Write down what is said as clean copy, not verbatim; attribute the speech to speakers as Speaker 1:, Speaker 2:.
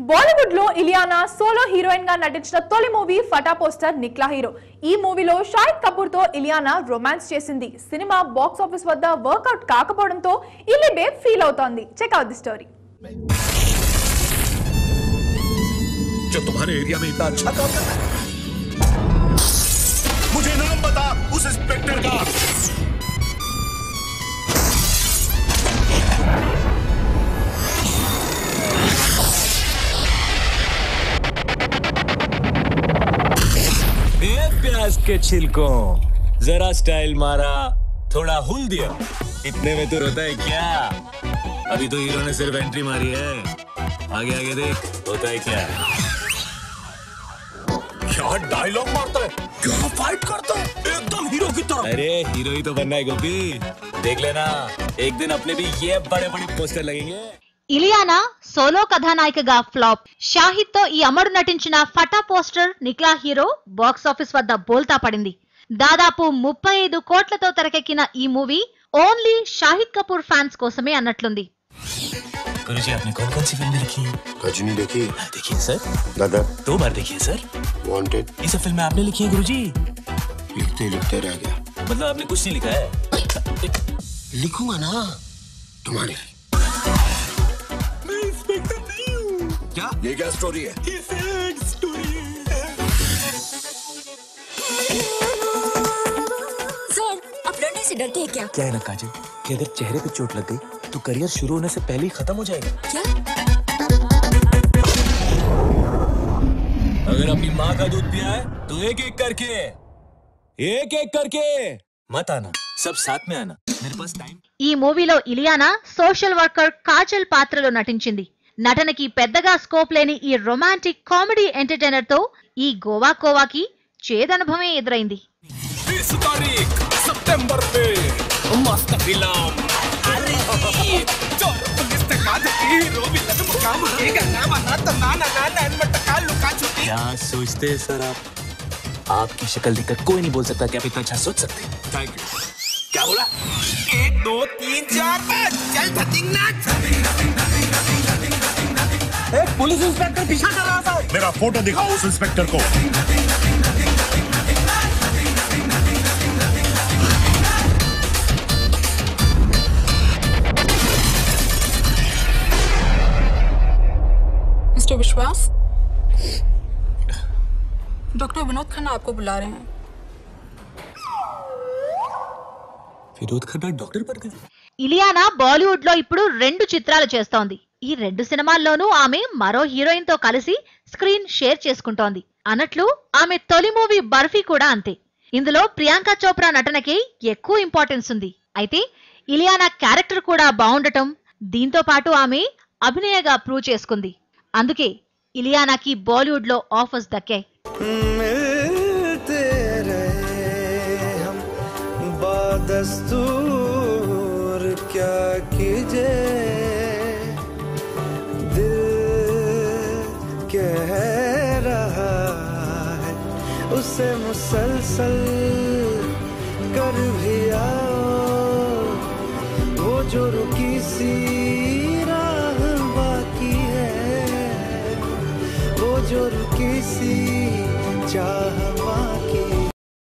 Speaker 1: బాలీవుడ్ లో Ileana solo heroine గా నటించిన తొలి movie Phata poster Nikla hero. ఈ మూవీలో షాహిద్ కపూర్ తో ఇలియానా రొమాన్స్ చేసింది. సినిమా బాక్స్ ఆఫీస్ వద్ద వర్కౌట్ కాకపోవడంతో ఇల్లి బేబ్ ఫీల్ అవుతోంది. Check out the story.
Speaker 2: जो तुम्हारे एरिया में इतना अच्छा काम कर रहा है, मुझे नाम बता उस इंस्पेक्टर का।
Speaker 3: प्याज के छिलकों जरा स्टाइल मारा, थोड़ा हुल दिया, इतने में तो रोता है क्या? अभी तो हीरो ने सिर्फ एंट्री मारी है, आगे आगे देख होता है क्या?
Speaker 2: क्या डायलॉग मारता है, क्या फाइट करता है, एकदम हीरो की तरह।
Speaker 3: अरे हीरो ही तो बनना है गोपी, देख लेना एक दिन अपने भी ये बड़े बड़े पोस्टर लगेंगे।
Speaker 4: ఇలియానా సోలో కథానాయికగా ఫ్లాప్. షాహిద్ తో ఈ అమ్మడు నటించిన Phata poster Nikla hero box office వద్ద బోల్తా పడింది. దాదాపు 35 కోట్లతో తెరకెక్కిన ఈ movie only Shahid Kapoor fans కోసమే అన్నట్లుంది.
Speaker 3: गुरुजी आपने कौन कौन सी फिल्म देखी?
Speaker 5: रजनी देखी?
Speaker 3: देखी है सर,
Speaker 5: दादा
Speaker 3: 2 बार देखी है सर।
Speaker 5: वांटेड
Speaker 3: ये सब फिल्में आपने लिखी है गुरुजी?
Speaker 5: लिखते लिखते रह गया।
Speaker 3: मतलब आपने कुछ नहीं लिखा है?
Speaker 5: लिखूंगा ना तुम्हारे।
Speaker 3: मैं इंस्पेक्टर नहीं हूँ।
Speaker 2: क्या ये क्या स्टोरी है?
Speaker 3: ये फेक स्टोरी है।
Speaker 6: सर, आप लड़ने से डरते हैं क्या?
Speaker 3: क्या है ना काजल कि अगर चेहरे पे चोट लग गई तो करियर शुरू होने से पहले ही खत्म हो जाएगा।
Speaker 6: क्या?
Speaker 3: अगर अपनी माँ का दूध पिया है तो एक एक करके मत आना, सब साथ में आना, मेरे पास टाइम।
Speaker 4: ఈ మూవీలో ఇలియానా సోషల్ వర్కర్ కాజల్ పాత్రలో నటించింది. నటనకి పెద్దగా స్కోప్ లేని ఈ రొమాంటిక్ కామెడీ ఎంటర్టైనర్ తో ఈ గోవాకి చేదనుభవమే ఎదురైంది.
Speaker 2: 20 तारीख सितंबर पे मस्त फिल्म
Speaker 3: क्या सोचते हैं सर आप? आपकी शक्ल देखकर कोई नहीं बोल सकता कि आप इतना अच्छा सोच सकते हैं।
Speaker 2: Thank you. क्या बोला? 1 2 3 4 5 चल धतिंग नाच।
Speaker 3: एक पुलिस इंस्पेक्टर पीछा कर रहा था।
Speaker 2: मेरा फोटो दिखाओ उस इंस्पेक्टर को।
Speaker 6: मिस्टर विश्वास, डॉक्टर विनोद खन्ना आपको बुला रहे हैं।
Speaker 3: विनोद खन्ना डॉक्टर बन गए।
Speaker 4: ఇలియానా బాలీవుడ్ లో ఇప్పుడు 2 చిత్రాలు చేస్తోంది. ఈ 2 సినిమాల్లోనూ ఆమె మరో హీరోయిన్ తో కలిసి స్క్రీన్ షేర్ చేసుకుంటోంది. అన్నట్లు ఆమె తొలి మూవీ బర్ఫీ కూడా అంతే. ఇందులో ప్రియాంక చోప్రా నటనకి ఎక్కువ ఇంపార్టెన్స్ ఉంది. అయితే ఇలియానా క్యారెక్టర్ కూడా బాగుండటం, దీంతో పాటు ఆమె అభినయగా ప్రూవ్ చేసుకుంది. అందుకే ఇలియానాకి బాలీవుడ్ లో ఆఫర్స్ దక్కాయి.
Speaker 7: दस्तूर क्या कीजे, दिल कह रहा है उसे मुसलसल कर भी आओ, वो जो रुकी सी राह बाकी है, वो जो रुकी सी चाह